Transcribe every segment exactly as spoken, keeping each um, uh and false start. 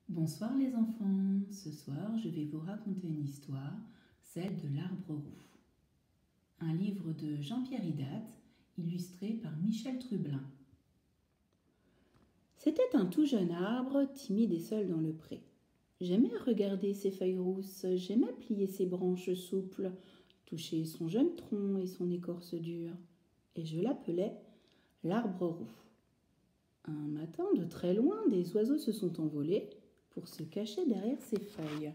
Bonsoir les enfants, ce soir je vais vous raconter une histoire, celle de l'arbre roux. Un livre de Jean-Pierre Hidat, illustré par Michel Trublin. C'était un tout jeune arbre, timide et seul dans le pré. J'aimais regarder ses feuilles rousses, j'aimais plier ses branches souples, toucher son jeune tronc et son écorce dure, et je l'appelais l'arbre roux. Un matin, de très loin, des oiseaux se sont envolés pour se cacher derrière ses feuilles.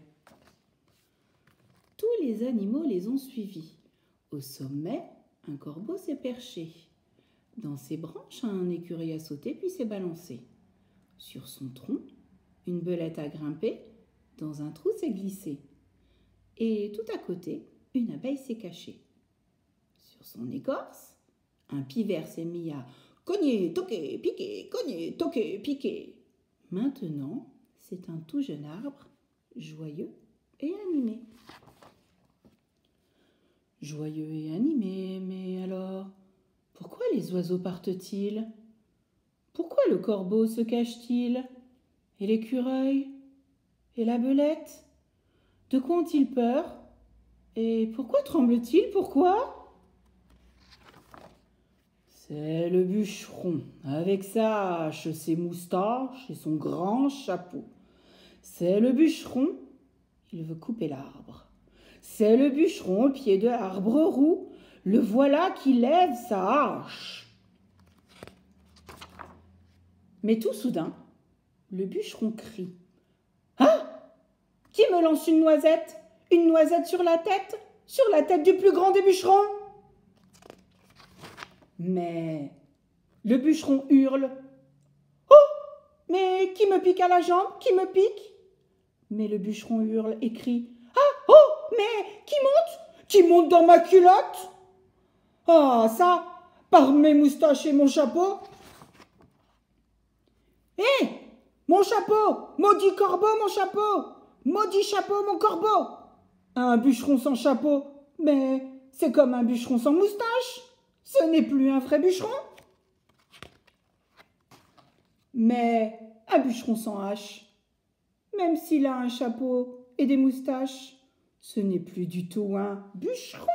Tous les animaux les ont suivis. Au sommet, un corbeau s'est perché. Dans ses branches, un écureuil a sauté puis s'est balancé. Sur son tronc, une belette a grimpé, dans un trou s'est glissée. Et tout à côté, une abeille s'est cachée. Sur son écorce, un pivert s'est mis à cogner, toquer, piquer, cogner, toquer, piquer. Maintenant, c'est un tout jeune arbre, joyeux et animé. Joyeux et animé, mais alors, pourquoi les oiseaux partent-ils? Pourquoi le corbeau se cache-t-il? Et l'écureuil? Et la belette? De quoi ont-ils peur? Et pourquoi tremblent-ils? Pourquoi? C'est le bûcheron, avec sa hache, ses moustaches et son grand chapeau. C'est le bûcheron, il veut couper l'arbre. C'est le bûcheron au pied de l'arbre roux, le voilà qui lève sa hache. Mais tout soudain, le bûcheron crie. « Ah! Qui me lance une noisette? Une noisette sur la tête? Sur la tête du plus grand des bûcherons ?» Mais le bûcheron hurle. « Oh! Mais qui me pique à la jambe? Qui me pique ?» Mais le bûcheron hurle et crie. « Ah! Oh! Mais qui monte? Qui monte dans ma culotte? Ah, ça, par mes moustaches et mon chapeau. Hé! Mon chapeau! Maudit corbeau, mon chapeau! Maudit chapeau, mon corbeau! Un bûcheron sans chapeau, mais c'est comme un bûcheron sans moustache. Ce n'est plus un vrai bûcheron. Mais un bûcheron sans hache, même s'il a un chapeau et des moustaches, ce n'est plus du tout un bûcheron.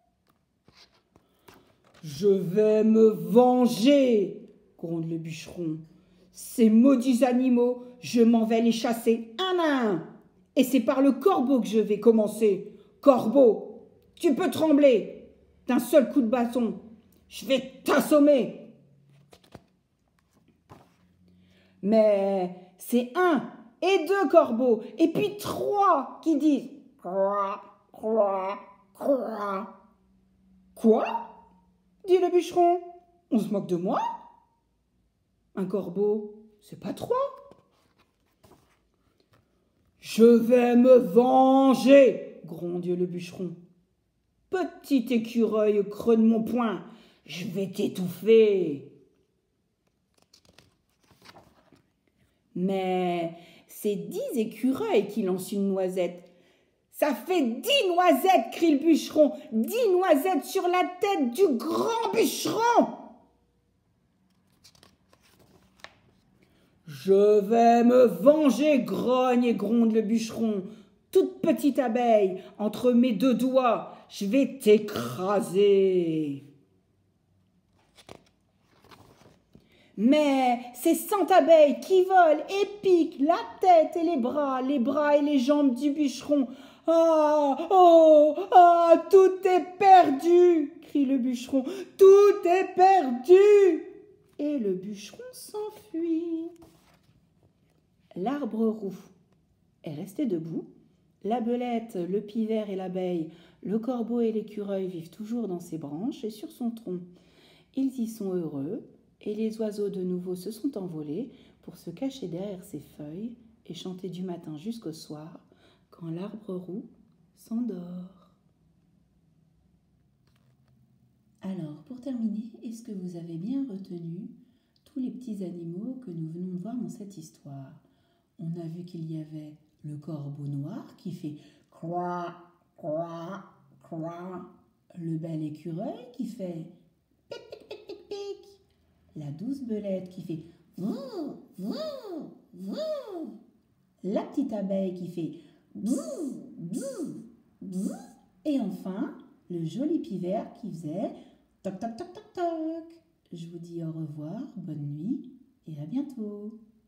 Je vais me venger, gronde le bûcheron. Ces maudits animaux, je m'en vais les chasser un à un. Et c'est par le corbeau que je vais commencer. Corbeau, tu peux trembler. D'un seul coup de bâton, je vais t'assommer. Mais c'est un et deux corbeaux, et puis trois qui disent « Croix, croix, croix ». « Quoi ?» dit le bûcheron. « On se moque de moi ?» Un corbeau, c'est pas trois. « Je vais me venger » gronde le bûcheron. « Petit écureuil creux de mon poing, je vais t'étouffer. » Mais c'est dix écureuils qui lancent une noisette. « Ça fait dix noisettes » crie le bûcheron. « Dix noisettes sur la tête du grand bûcheron !» « Je vais me venger » grogne et gronde le bûcheron. « Toute petite abeille, entre mes deux doigts, je vais t'écraser. » Mais c'est cent abeilles qui volent et piquent la tête et les bras, les bras et les jambes du bûcheron. « Ah, oh, ah, tout est perdu !» crie le bûcheron. « Tout est perdu !» Et le bûcheron s'enfuit. L'arbre roux est resté debout. La belette, le pivert et l'abeille, le corbeau et l'écureuil vivent toujours dans ses branches et sur son tronc. Ils y sont heureux. Et les oiseaux de nouveau se sont envolés pour se cacher derrière ses feuilles et chanter du matin jusqu'au soir quand l'arbre roux s'endort. Alors, pour terminer, est-ce que vous avez bien retenu tous les petits animaux que nous venons de voir dans cette histoire? On a vu qu'il y avait le corbeau noir qui fait « croix, croix, croix », le bel écureuil qui fait « pic, pic, pic, pic, pic », la douce belette qui fait « vou, vou, vou ». la petite abeille qui fait bzzz, bzzz, bzzz, et enfin le joli pivert qui faisait toc toc toc toc toc. Je vous dis au revoir, bonne nuit et à bientôt.